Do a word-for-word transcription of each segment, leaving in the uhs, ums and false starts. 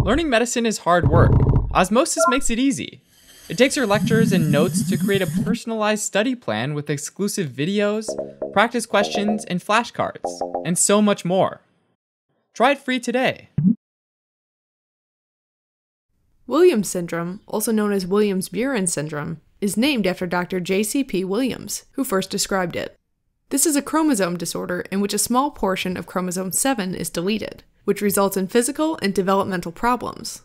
Learning medicine is hard work. Osmosis makes it easy. It takes your lectures and notes to create a personalized study plan with exclusive videos, practice questions, and flashcards, and so much more. Try it free today. Williams syndrome, also known as Williams-Buren syndrome, is named after Doctor J C P Williams, who first described it. This is a chromosome disorder in which a small portion of chromosome seven is deleted, which results in physical and developmental problems.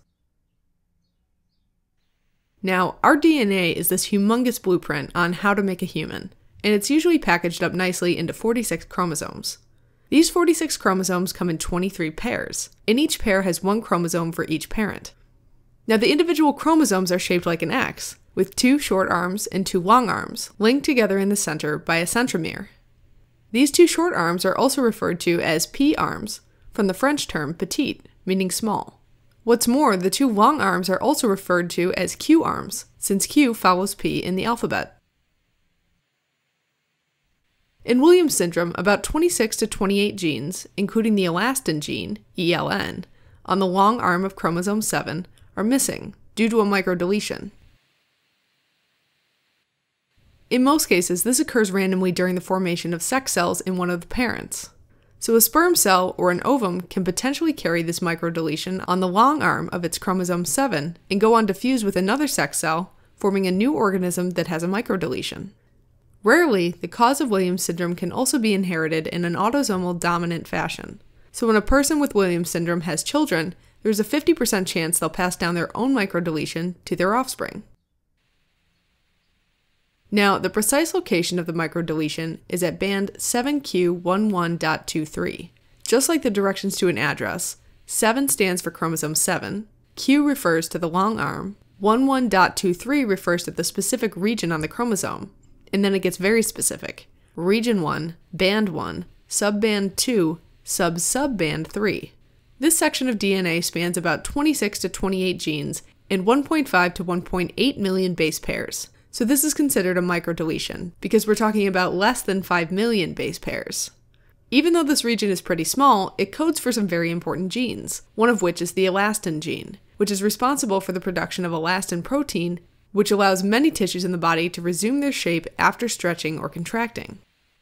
Now, our D N A is this humongous blueprint on how to make a human, and it's usually packaged up nicely into forty-six chromosomes. These forty-six chromosomes come in twenty-three pairs, and each pair has one chromosome for each parent. Now, the individual chromosomes are shaped like an X, with two short arms and two long arms, linked together in the center by a centromere. These two short arms are also referred to as P-arms, from the French term petite, meaning small. What's more, the two long arms are also referred to as Q-arms, since Q follows P in the alphabet. In Williams syndrome, about twenty-six to twenty-eight genes, including the elastin gene, E L N, on the long arm of chromosome seven, are missing due to a microdeletion. In most cases, this occurs randomly during the formation of sex cells in one of the parents. So a sperm cell or an ovum can potentially carry this microdeletion on the long arm of its chromosome seven and go on to fuse with another sex cell, forming a new organism that has a microdeletion. Rarely, the cause of Williams syndrome can also be inherited in an autosomal dominant fashion. So when a person with Williams syndrome has children, there's a fifty percent chance they'll pass down their own microdeletion to their offspring. Now, the precise location of the microdeletion is at band seven Q eleven dot twenty-three. Just like the directions to an address, seven stands for chromosome seven, Q refers to the long arm, eleven dot twenty-three refers to the specific region on the chromosome, and then it gets very specific. Region one, band one, subband two, sub-subband three. This section of D N A spans about twenty-six to twenty-eight genes and one point five to one point eight million base pairs. So this is considered a microdeletion, because we're talking about less than five million base pairs. Even though this region is pretty small, it codes for some very important genes, one of which is the elastin gene, which is responsible for the production of elastin protein, which allows many tissues in the body to resume their shape after stretching or contracting.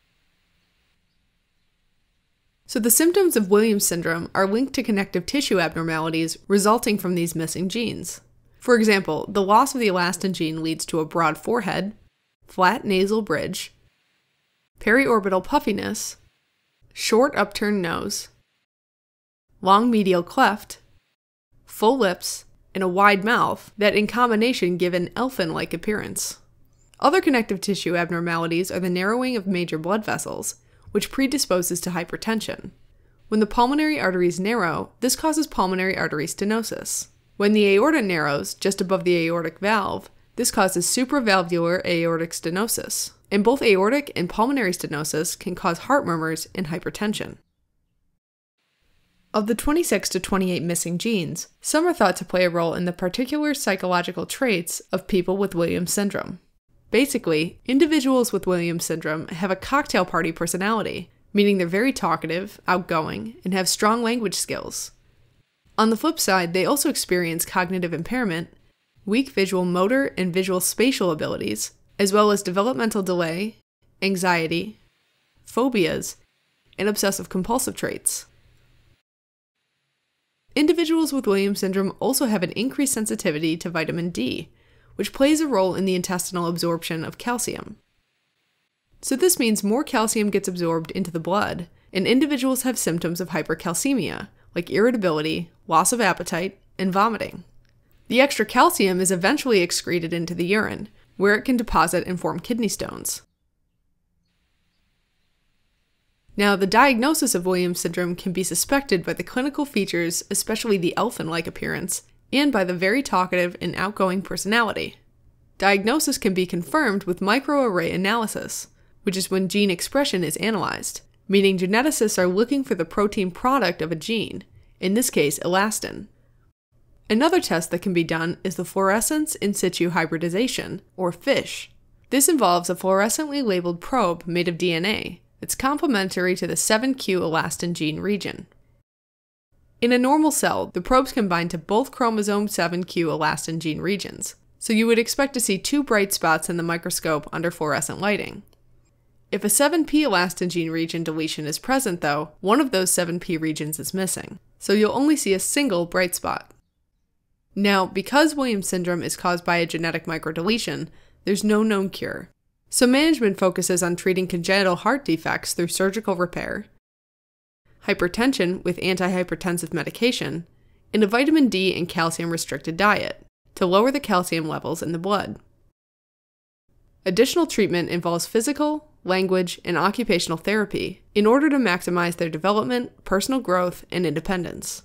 So the symptoms of Williams syndrome are linked to connective tissue abnormalities resulting from these missing genes. For example, the loss of the elastin gene leads to a broad forehead, flat nasal bridge, periorbital puffiness, short upturned nose, long medial cleft, full lips, and a wide mouth that in combination give an elfin-like appearance. Other connective tissue abnormalities are the narrowing of major blood vessels, which predisposes to hypertension. When the pulmonary arteries narrow, this causes pulmonary artery stenosis. When the aorta narrows, just above the aortic valve, this causes supravalvular aortic stenosis, and both aortic and pulmonary stenosis can cause heart murmurs and hypertension. Of the twenty-six to twenty-eight missing genes, some are thought to play a role in the particular psychological traits of people with Williams syndrome. Basically, individuals with Williams syndrome have a cocktail party personality, meaning they're very talkative, outgoing, and have strong language skills. On the flip side, they also experience cognitive impairment, weak visual motor and visual spatial abilities, as well as developmental delay, anxiety, phobias, and obsessive-compulsive traits. Individuals with Williams syndrome also have an increased sensitivity to vitamin D, which plays a role in the intestinal absorption of calcium. So this means more calcium gets absorbed into the blood, and individuals have symptoms of hypercalcemia, like irritability, loss of appetite, and vomiting. The extra calcium is eventually excreted into the urine, where it can deposit and form kidney stones. Now, the diagnosis of Williams syndrome can be suspected by the clinical features, especially the elfin-like appearance, and by the very talkative and outgoing personality. Diagnosis can be confirmed with microarray analysis, which is when gene expression is analyzed, meaning geneticists are looking for the protein product of a gene, in this case elastin. Another test that can be done is the fluorescence in situ hybridization, or FISH. This involves a fluorescently labeled probe made of D N A that's complementary to the seven Q elastin gene region. In a normal cell, the probes can bind to both chromosome seven q elastin gene regions, so you would expect to see two bright spots in the microscope under fluorescent lighting. If a seven p elastin gene region deletion is present though, one of those seven p regions is missing, so you'll only see a single bright spot. Now, because Williams syndrome is caused by a genetic microdeletion, there's no known cure, so management focuses on treating congenital heart defects through surgical repair, hypertension with antihypertensive medication, and a vitamin D and calcium-restricted diet to lower the calcium levels in the blood. Additional treatment involves physical, language, and occupational therapy in order to maximize their development, personal growth, and independence.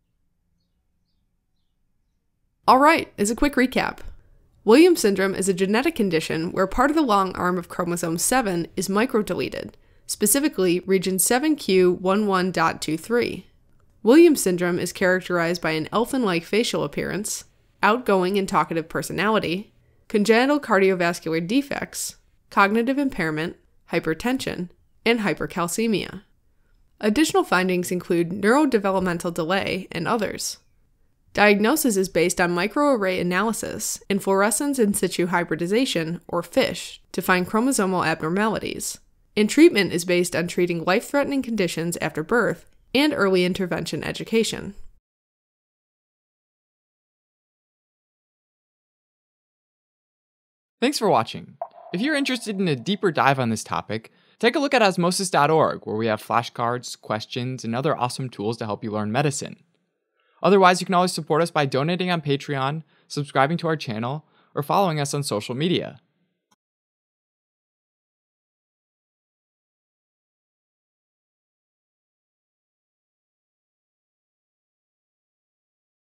Alright, as a quick recap, Williams syndrome is a genetic condition where part of the long arm of chromosome seven is microdeleted, specifically region seven q eleven dot twenty-three. Williams syndrome is characterized by an elfin-like facial appearance, outgoing and talkative personality, congenital cardiovascular defects, cognitive impairment, hypertension, and hypercalcemia. Additional findings include neurodevelopmental delay and others. Diagnosis is based on microarray analysis and fluorescence in situ hybridization, or FISH, to find chromosomal abnormalities. And treatment is based on treating life-threatening conditions after birth and early intervention education. Thanks for watching. If you're interested in a deeper dive on this topic, take a look at osmosis dot org, where we have flashcards, questions, and other awesome tools to help you learn medicine. Otherwise, you can always support us by donating on Patreon, subscribing to our channel, or following us on social media.